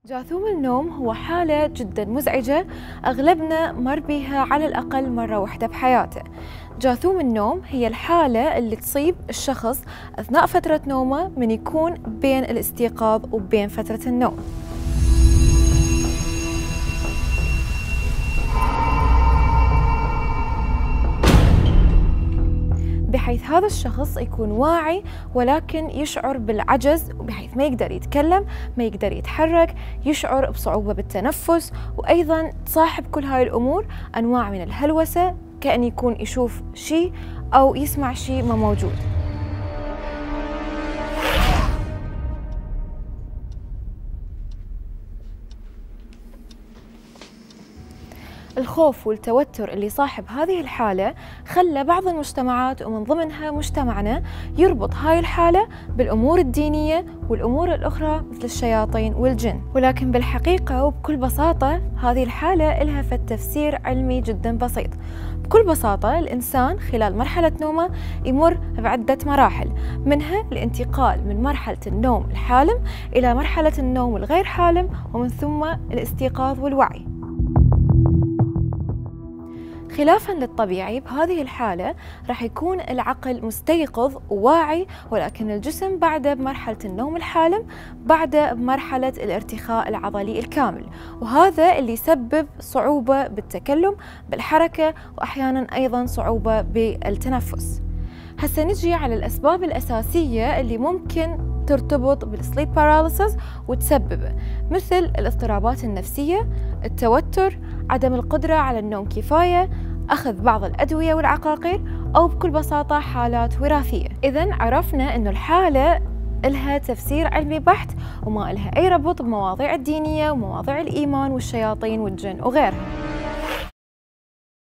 جاثوم النوم هو حالة جدا مزعجة، أغلبنا مر بها على الأقل مرة واحدة بحياته. جاثوم النوم هي الحالة اللي تصيب الشخص أثناء فترة نومه من يكون بين الاستيقاظ وبين فترة النوم. بحيث هذا الشخص يكون واعي ولكن يشعر بالعجز، بحيث ما يقدر يتكلم، ما يقدر يتحرك، يشعر بصعوبة بالتنفس، وأيضا تصاحب كل هاي الأمور أنواع من الهلوسة، كأن يكون يشوف شيء أو يسمع شيء ما موجود. الخوف والتوتر اللي صاحب هذه الحالة خلى بعض المجتمعات ومن ضمنها مجتمعنا يربط هاي الحالة بالأمور الدينية والأمور الأخرى مثل الشياطين والجن، ولكن بالحقيقة وبكل بساطة هذه الحالة لها تفسير علمي جدا بسيط. بكل بساطة الإنسان خلال مرحلة نومه يمر بعدة مراحل، منها الانتقال من مرحلة النوم الحالم إلى مرحلة النوم الغير حالم، ومن ثم الاستيقاظ والوعي. خلافاً للطبيعي بهذه الحالة راح يكون العقل مستيقظ وواعي، ولكن الجسم بعده بمرحلة النوم الحالم، بعده بمرحلة الارتخاء العضلي الكامل، وهذا اللي يسبب صعوبة بالتكلم، بالحركة، وأحياناً أيضاً صعوبة بالتنفس. هسه نجي على الأسباب الأساسية اللي ممكن ترتبط بالسليب باراليسيس وتسببه، مثل الاضطرابات النفسية، التوتر، عدم القدرة على النوم كفاية، أخذ بعض الأدوية والعقاقير، أو بكل بساطة حالات وراثية. إذن عرفنا أنه الحالة لها تفسير علمي بحت وما لها أي ربط بمواضيع الدينية ومواضيع الإيمان والشياطين والجن وغيرها.